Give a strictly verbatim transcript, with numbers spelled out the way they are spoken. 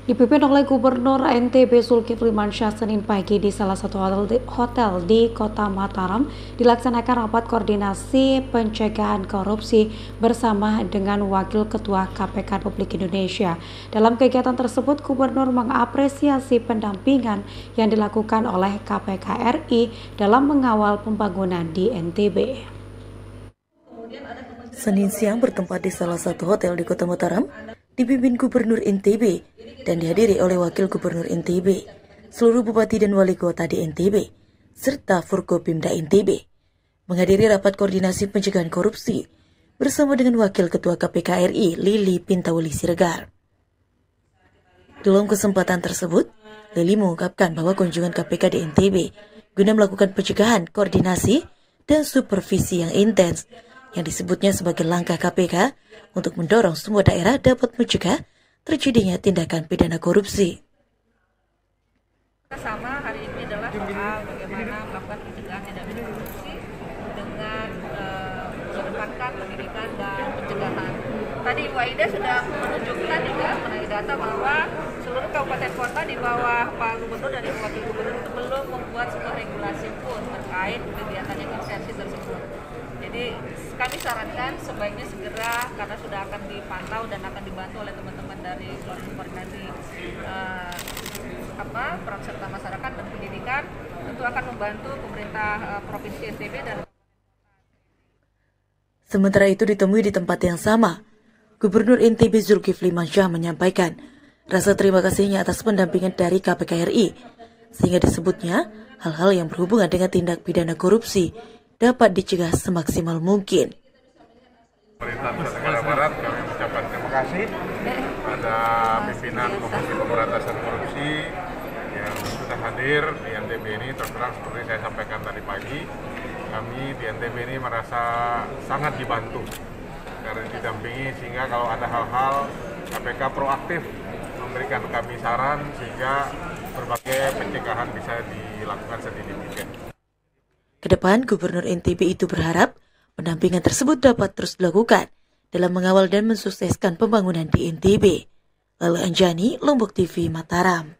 Dipimpin oleh Gubernur N T B Zulkifli Mansyah Senin pagi di salah satu hotel di, hotel di Kota Mataram dilaksanakan rapat koordinasi pencegahan korupsi bersama dengan Wakil Ketua K P K Republik Indonesia. Dalam kegiatan tersebut, Gubernur mengapresiasi pendampingan yang dilakukan oleh K P K R I dalam mengawal pembangunan di N T B. Senin siang bertempat di salah satu hotel di Kota Mataram, dipimpin Gubernur N T B dan dihadiri oleh Wakil Gubernur N T B, seluruh Bupati dan Wali Kota di N T B, serta Forkopimda N T B, menghadiri rapat koordinasi pencegahan korupsi bersama dengan Wakil Ketua K P K R I Lili Pintauli Siregar. Dalam kesempatan tersebut, Lili mengungkapkan bahwa kunjungan K P K di N T B guna melakukan pencegahan, koordinasi, dan supervisi yang intens yang disebutnya sebagai langkah K P K untuk mendorong semua daerah dapat mencegah terjadinya tindakan pidana korupsi. Sama hari ini adalah soal bagaimana melakukan pencegahan tindak pidana korupsi dengan uh, mengedepankan pendidikan dan pencegahan. Tadi Ibu Aida sudah menunjukkan juga mengenai data bahwa seluruh kabupaten kota di bawah Pak Gubernur dan Ibu Wakil Gubernur itu belum membuat sebuah regulasi pun terkait kegiatan inisiasi tersebut. Jadi kami sarankan sebaiknya segera, karena sudah akan dipantau dan akan dibantu oleh teman-teman dari koordinasi uh, apa peran serta masyarakat dan pendidikan, tentu akan membantu pemerintah uh, provinsi N T B dan. Sementara itu ditemui di tempat yang sama, Gubernur N T B Zulkifli Mansyah menyampaikan rasa terima kasihnya atas pendampingan dari K P K R I, sehingga disebutnya hal-hal yang berhubungan dengan tindak pidana korupsi dapat dicegah semaksimal mungkin. Pemerintah Nusa Tenggara Barat kami mengucapkan terima kasih pada pimpinan Komisi Pemberantasan Korupsi yang sudah hadir di N T B ini. Terus terang seperti saya sampaikan tadi pagi, kami di N T B ini merasa sangat dibantu karena didampingi, sehingga kalau ada hal-hal K P K proaktif memberikan kami saran sehingga berbagai pencegahan bisa dilakukan sedini mungkin. Kedepan, Gubernur N T B itu berharap pendampingan tersebut dapat terus dilakukan dalam mengawal dan mensukseskan pembangunan di N T B. Lala Anjani, Lombok T V, Mataram.